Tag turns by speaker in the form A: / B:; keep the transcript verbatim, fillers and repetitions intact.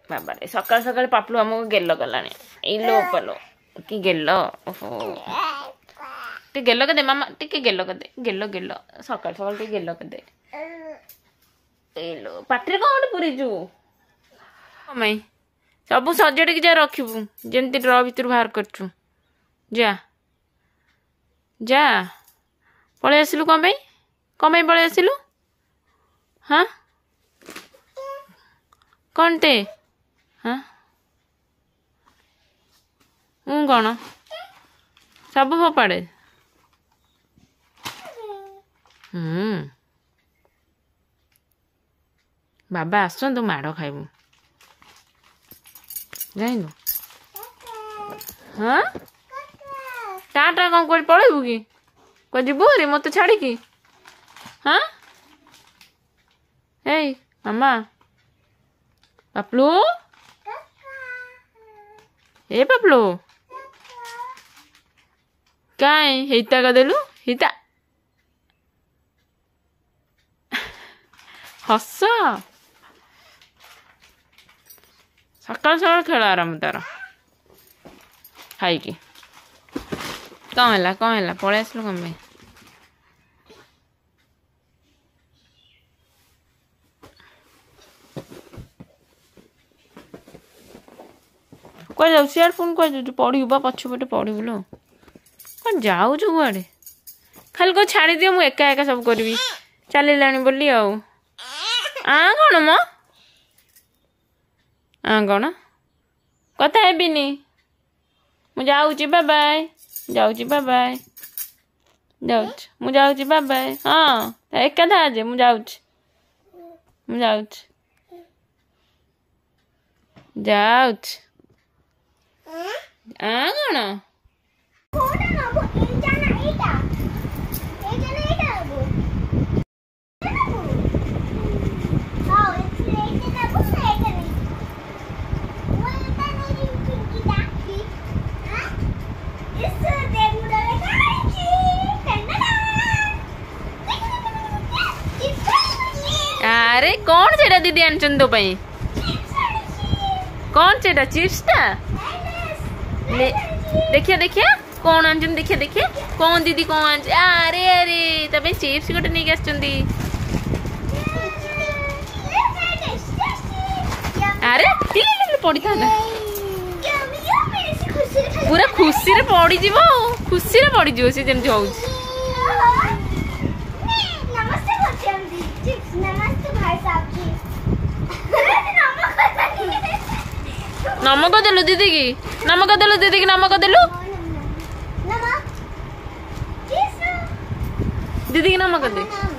A: बाबा रे सकाल सकाल पापलू हमको गेल गलानी इलो पलो कि गेल ओहो टे गेल के दे मामा टिके गेल के दे गेल गेल सकाल सकाल टे गेल के दे इलो पाटरे कोन पुरी जू मई सब सजेट के जा रखिबू जेंति ड्र भीतर बाहर करछु जा जा पळे आसिलु कम भाई कम भाई पळे आसिलु हाँ कौन ते हाँ हूँ कौन सब फोपाड़े हम्म बाबा आसतु माड़ खाइबू जाइनु हाँ टाटा कौन कर पड़ेबू कि को जीवू रे मत छाड़ी की हाँ हे मामा पपलू ए पपलू काई हिता का देलु हिता हस सकाल सकाल खेल आराम तार खाई कौन है कौन है पलि आसल कम भाई कह जाऊ सियार फोन कह जाऊ पढ़ू बा पछपटे पढ़ू लो कौन जाऊ कुआड़े खाली को छाड़ी दियो मु एका एका सब करी चलिलानी बोली आउ आ कौन मो आ कौन कथा हेबिनी मु जाऊची बाय बाय जाऊची बाय बाय जाऊची मु जाऊची बाय बाय हाँ एका था जे मु जाऊची मु जाऊची जाऊची आ कौन अरे कौन सेटा दीदी आनचन तो पई कौन सेटा चिप्स टा ले देखिए देखिए कौन आनचन देखिए देखिए कौन दीदी कौन आनच अरे अरे तबे चिप्स गोटे नहीं आछचंदी अरे टिले पड़ी था ना पूरा खुशी रे पड़ी जीवो खुशी रे पड़ी जीवो से जेम होउछ नमक देलु दीदी की नमक देलु दीदी की नमक देलु दीदी की नमक दे